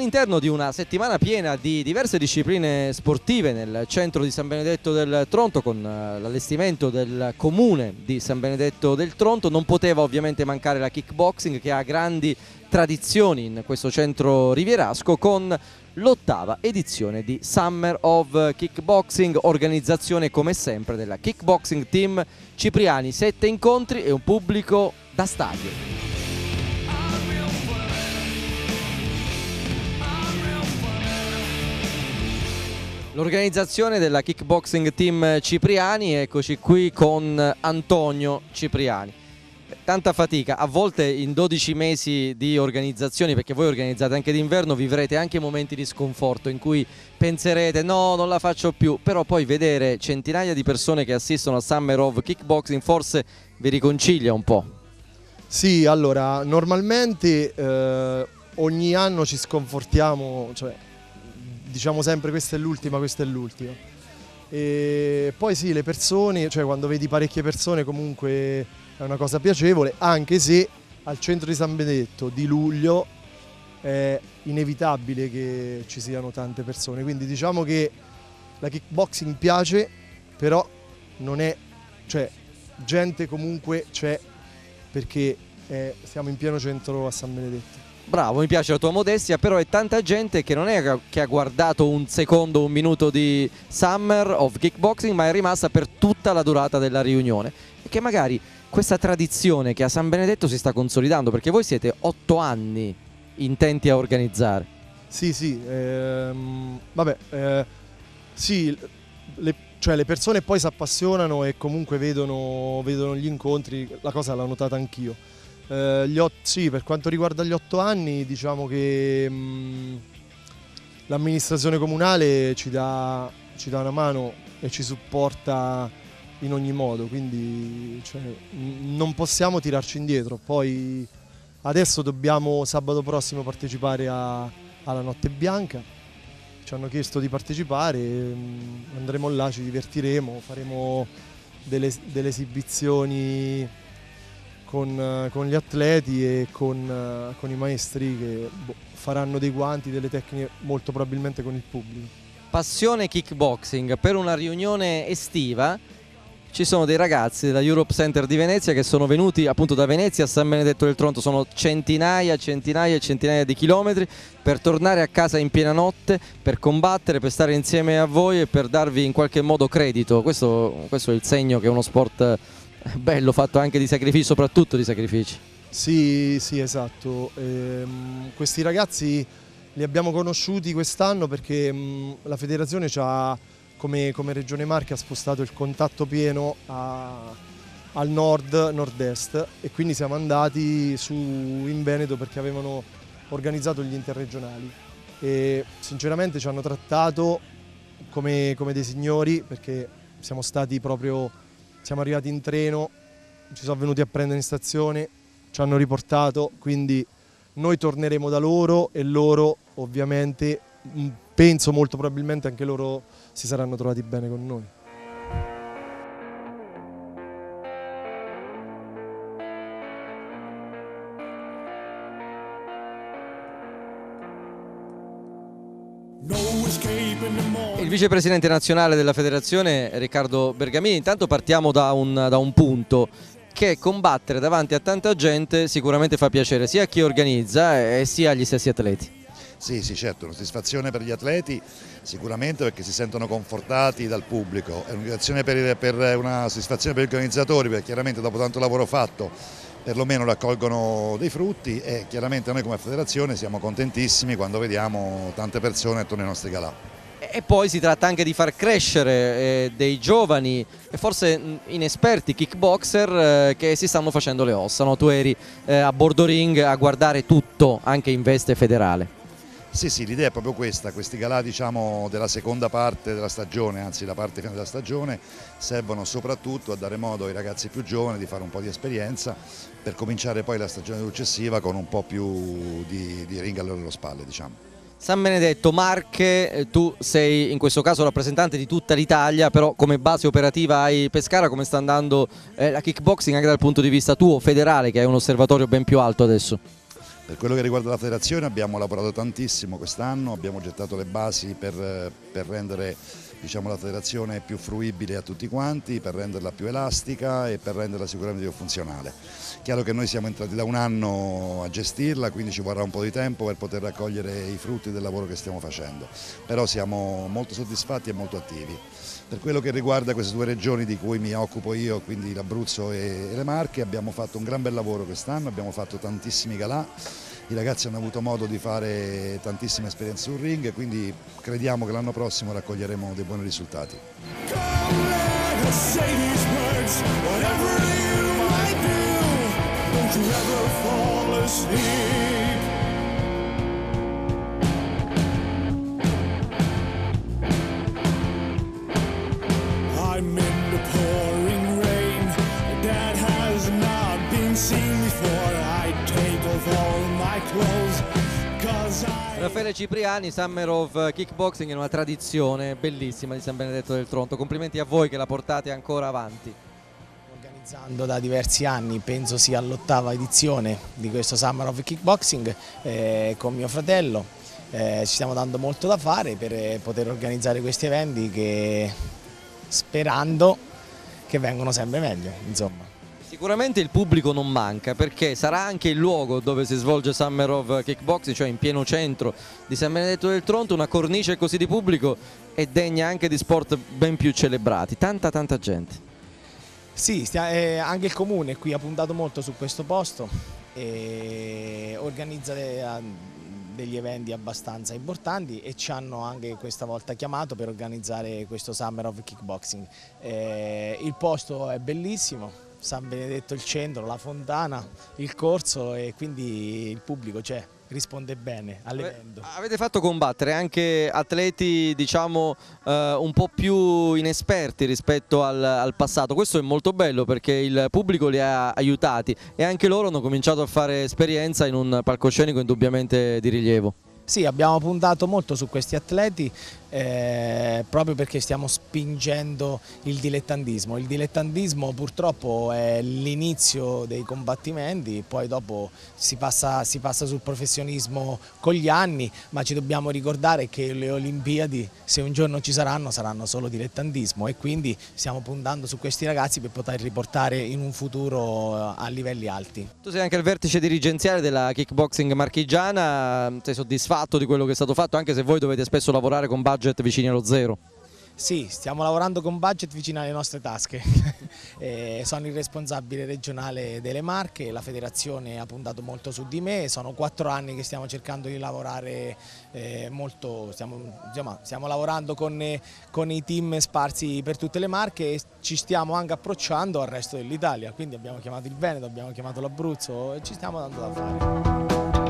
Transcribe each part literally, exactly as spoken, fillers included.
all'interno di una settimana piena di diverse discipline sportive nel centro di San Benedetto del Tronto, con l'allestimento del comune di San Benedetto del Tronto, non poteva ovviamente mancare la kickboxing, che ha grandi tradizioni in questo centro rivierasco, con l'ottava edizione di Summer of Kickboxing, organizzazione come sempre della Kickboxing Team Cipriani. Sette incontri e un pubblico da stadio. L'organizzazione della Kickboxing Team Cipriani, eccoci qui con Antonio Cipriani. Tanta fatica, a volte in dodici mesi di organizzazioni, perché voi organizzate anche d'inverno, vivrete anche momenti di sconforto in cui penserete no, non la faccio più, però poi vedere centinaia di persone che assistono a Summer of Kickboxing forse vi riconcilia un po'. Sì, allora, normalmente eh, ogni anno ci sconfortiamo, cioè diciamo sempre questa è l'ultima, questa è l'ultima. E poi sì, le persone, cioè quando vedi parecchie persone comunque è una cosa piacevole, anche se al centro di San Benedetto di luglio è inevitabile che ci siano tante persone, quindi diciamo che la kickboxing piace, però non è, cioè gente comunque c'è, perché eh, siamo in pieno centro a San Benedetto. Bravo, mi piace la tua modestia, però è tanta gente che non è che ha guardato un secondo, un minuto di Summer of Kickboxing, ma è rimasta per tutta la durata della riunione, e che magari questa tradizione che a San Benedetto si sta consolidando, perché voi siete otto anni intenti a organizzare. Sì, sì, ehm, vabbè, eh, sì, le, cioè le persone poi si appassionano e comunque vedono, vedono gli incontri, la cosa l'ho notata anch'io. Eh, gli ot- sì, per quanto riguarda gli otto anni, diciamo che l'amministrazione comunale ci dà, ci dà una mano e ci supporta in ogni modo, quindi cioè, non possiamo tirarci indietro. Poi adesso dobbiamo sabato prossimo partecipare a, alla Notte Bianca, ci hanno chiesto di partecipare, andremo là, ci divertiremo, faremo delle, delle esibizioni con, con gli atleti e con, con i maestri che boh, faranno dei guanti, delle tecniche molto probabilmente con il pubblico. Passione kickboxing per una riunione estiva. Ci sono dei ragazzi della Europe Center di Venezia che sono venuti appunto da Venezia a San Benedetto del Tronto, sono centinaia, centinaia e centinaia di chilometri per tornare a casa in piena notte, per combattere, per stare insieme a voi e per darvi in qualche modo credito. Questo, questo è il segno che è uno sport bello, fatto anche di sacrifici, soprattutto di sacrifici. Sì, sì, esatto. Ehm, questi ragazzi li abbiamo conosciuti quest'anno perché mh, la federazione ci ha, come, come Regione Marche, ha spostato il contatto pieno a, al nord, nord-est, e quindi siamo andati su in Veneto perché avevano organizzato gli interregionali e sinceramente ci hanno trattato come, come dei signori, perché siamo stati proprio, siamo arrivati in treno, ci sono venuti a prendere in stazione, ci hanno riportato, quindi noi torneremo da loro e loro ovviamente, penso molto probabilmente anche loro si saranno trovati bene con noi. Il vicepresidente nazionale della federazione Riccardo Bergamini. Intanto partiamo da un, da un punto, che combattere davanti a tanta gente sicuramente fa piacere sia a chi organizza e sia agli stessi atleti. Sì, sì, certo, una soddisfazione per gli atleti sicuramente, perché si sentono confortati dal pubblico, è una, per, per una soddisfazione per gli organizzatori, perché chiaramente dopo tanto lavoro fatto perlomeno raccolgono dei frutti, e chiaramente noi come federazione siamo contentissimi quando vediamo tante persone attorno ai nostri galà. E poi si tratta anche di far crescere eh, dei giovani e forse inesperti kickboxer eh, che si stanno facendo le ossa, no? Tu eri eh, a bordo ring a guardare tutto anche in veste federale. Sì, sì, l'idea è proprio questa, questi galà diciamo della seconda parte della stagione, anzi la parte finale della stagione, servono soprattutto a dare modo ai ragazzi più giovani di fare un po' di esperienza per cominciare poi la stagione successiva con un po' più di, di ring alle loro spalle, diciamo. San Benedetto, Marche, tu sei in questo caso rappresentante di tutta l'Italia, però come base operativa hai Pescara. Come sta andando eh, la kickboxing anche dal punto di vista tuo, federale, che è un osservatorio ben più alto adesso? Per quello che riguarda la federazione abbiamo lavorato tantissimo quest'anno, abbiamo gettato le basi per, per rendere diciamo, la federazione più fruibile a tutti quanti, per renderla più elastica e per renderla sicuramente più funzionale. Chiaro che noi siamo entrati da un anno a gestirla, quindi ci vorrà un po' di tempo per poter raccogliere i frutti del lavoro che stiamo facendo, però siamo molto soddisfatti e molto attivi. Per quello che riguarda queste due regioni di cui mi occupo io, quindi l'Abruzzo e le Marche, abbiamo fatto un gran bel lavoro quest'anno, abbiamo fatto tantissimi galà, i ragazzi hanno avuto modo di fare tantissime esperienze sul ring e quindi crediamo che l'anno prossimo raccoglieremo dei buoni risultati. Raffaele Cipriani, Summer of Kickboxing è una tradizione bellissima di San Benedetto del Tronto, complimenti a voi che la portate ancora avanti. Organizzando da diversi anni, penso sia l'ottava edizione di questo Summer of Kickboxing eh, con mio fratello, eh, ci stiamo dando molto da fare per poter organizzare questi eventi che sperando che vengano sempre meglio, insomma. Sicuramente il pubblico non manca perché sarà anche il luogo dove si svolge Summer of Kickboxing, cioè in pieno centro di San Benedetto del Tronto, una cornice così di pubblico è degna anche di sport ben più celebrati, tanta tanta gente. Sì, stia, eh, anche il comune qui ha puntato molto su questo posto e organizza de, degli eventi abbastanza importanti e ci hanno anche questa volta chiamato per organizzare questo Summer of Kickboxing. Eh, il posto è bellissimo. San Benedetto il centro, la fontana, il corso e quindi il pubblico c'è, risponde bene all'evento. Avete fatto combattere anche atleti diciamo eh, un po' più inesperti rispetto al, al passato, questo è molto bello perché il pubblico li ha aiutati e anche loro hanno cominciato a fare esperienza in un palcoscenico indubbiamente di rilievo. Sì, abbiamo puntato molto su questi atleti eh, proprio perché stiamo spingendo il dilettantismo. Il dilettantismo purtroppo è l'inizio dei combattimenti, poi dopo si passa, si passa sul professionismo con gli anni, ma ci dobbiamo ricordare che le Olimpiadi, se un giorno ci saranno, saranno solo dilettantismo e quindi stiamo puntando su questi ragazzi per poter riportare in un futuro a livelli alti. Tu sei anche al vertice dirigenziale della kickboxing marchigiana, sei soddisfatto di quello che è stato fatto anche se voi dovete spesso lavorare con budget vicini allo zero? Sì, stiamo lavorando con budget vicino alle nostre tasche. eh, sono il responsabile regionale delle Marche, la federazione ha puntato molto su di me, sono quattro anni che stiamo cercando di lavorare eh, molto, stiamo, insomma, stiamo lavorando con, eh, con i team sparsi per tutte le Marche e ci stiamo anche approcciando al resto dell'Italia, quindi abbiamo chiamato il Veneto, abbiamo chiamato l'Abruzzo e ci stiamo dando da fare.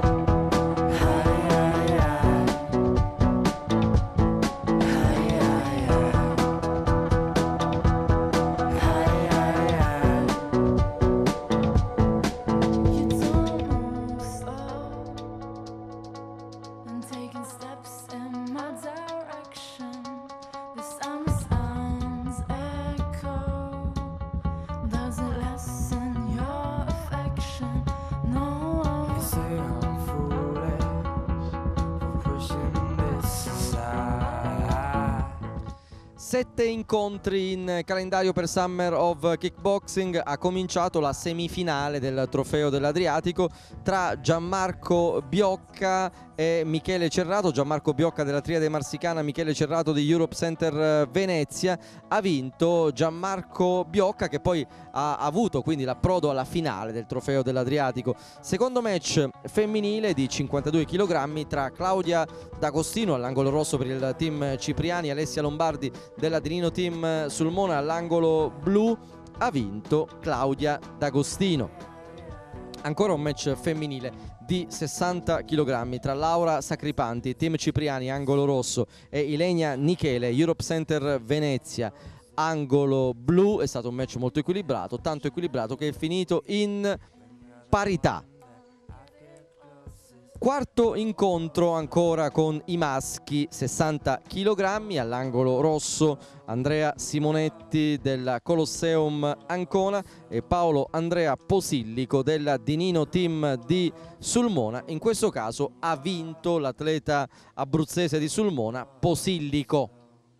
Sette incontri in calendario per Summer of Kickboxing, ha cominciato la semifinale del Trofeo dell'Adriatico tra Gianmarco Biocca e Michele Cerrato. Gianmarco Biocca della Triade Marsicana, Michele Cerrato di Europe Center Venezia. Ha vinto Gianmarco Biocca che poi ha avuto quindi l'approdo alla finale del Trofeo dell'Adriatico. Secondo match femminile di cinquantadue chilogrammi tra Claudia D'Agostino all'angolo rosso per il team Cipriani, Alessia Lombardi della Dinino Team Sulmona all'angolo blu. Ha vinto Claudia D'Agostino. Ancora un match femminile di sessanta chilogrammi tra Laura Sacripanti, team Cipriani, angolo rosso, e Ilenia Nichele, Europe Center Venezia, angolo blu. È stato un match molto equilibrato, tanto equilibrato che è finito in parità. Quarto incontro ancora con i maschi, sessanta chilogrammi, all'angolo rosso Andrea Simonetti del Colosseum Ancona e Paolo Andrea Posillico del Dinino Team di Sulmona. In questo caso ha vinto l'atleta abruzzese di Sulmona, Posillico.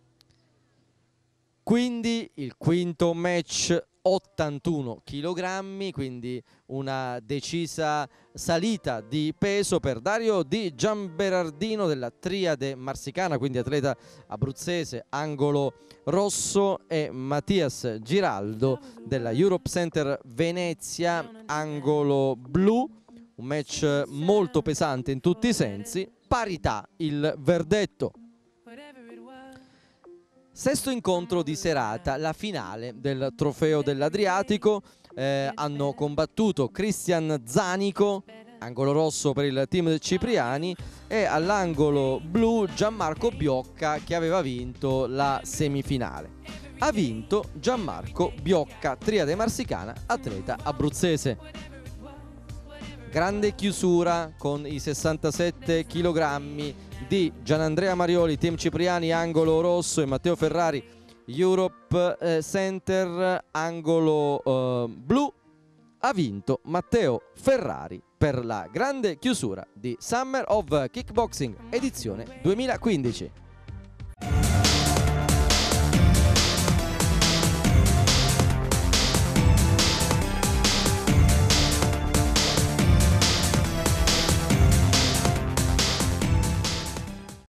Quindi il quinto match, ottantuno chilogrammi, quindi una decisa salita di peso per Dario Di Gianberardino della Triade Marsicana, quindi atleta abruzzese, angolo rosso, e Mattias Giraldo della Europe Center Venezia, angolo blu. Un match molto pesante in tutti i sensi, parità il verdetto. Sesto incontro di serata, la finale del Trofeo dell'Adriatico. Eh, hanno combattuto Cristian Zanico, angolo rosso per il team Cipriani, e all'angolo blu Gianmarco Biocca, che aveva vinto la semifinale. Ha vinto Gianmarco Biocca, Triade Marsicana, atleta abruzzese. Grande chiusura con i sessantasette chilogrammi di Gianandrea Marioli, team Cipriani, angolo rosso, e Matteo Ferrari, Europe eh, Center, angolo eh, blu. Ha vinto Matteo Ferrari per la grande chiusura di Summer of Kickboxing edizione duemilaquindici.